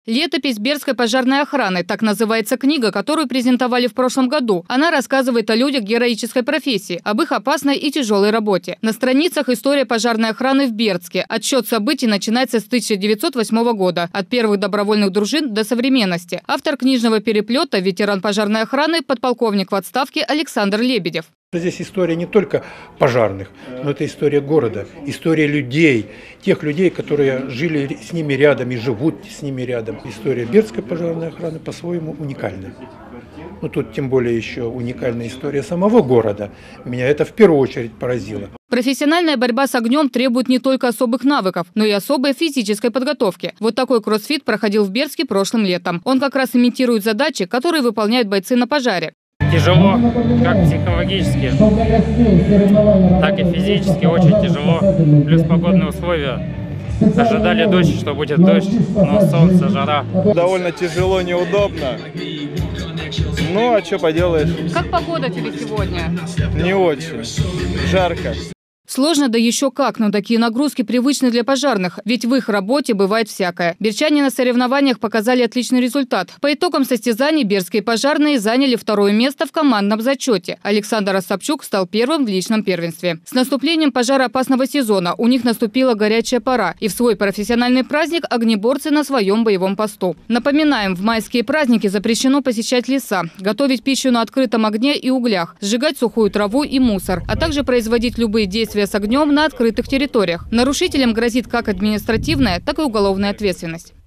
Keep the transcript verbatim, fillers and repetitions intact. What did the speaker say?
«Летопись Бердской пожарной охраны» – так называется книга, которую презентовали в прошлом году. Она рассказывает о людях героической профессии, об их опасной и тяжелой работе. На страницах история пожарной охраны в Бердске. Отсчет событий начинается с тысяча девятьсот восьмого года, от первых добровольных дружин до современности. Автор книжного переплета – ветеран пожарной охраны, подполковник в отставке Александр Лебедев. Здесь история не только пожарных, но это история города, история людей, тех людей, которые жили с ними рядом и живут с ними рядом. История Бердской пожарной охраны по-своему уникальна. Но тут тем более еще уникальная история самого города. Меня это в первую очередь поразило. Профессиональная борьба с огнем требует не только особых навыков, но и особой физической подготовки. Вот такой кроссфит проходил в Бердске прошлым летом. Он как раз имитирует задачи, которые выполняют бойцы на пожаре. Тяжело, как психологически, так и физически очень тяжело. Плюс погодные условия. Ожидали дождь, что будет дождь, но солнце, жара. Довольно тяжело, неудобно. Ну, а что поделаешь? Как погода тебе сегодня? Не очень. Жарко. Сложно, да еще как, но такие нагрузки привычны для пожарных, ведь в их работе бывает всякое. Бердчане на соревнованиях показали отличный результат. По итогам состязаний бердские пожарные заняли второе место в командном зачете. Александр Остапчук стал первым в личном первенстве. С наступлением пожароопасного сезона у них наступила горячая пора, и в свой профессиональный праздник огнеборцы на своем боевом посту. Напоминаем, в майские праздники запрещено посещать леса, готовить пищу на открытом огне и углях, сжигать сухую траву и мусор, а также производить любые действия с огнем на открытых территориях. Нарушителям грозит как административная, так и уголовная ответственность.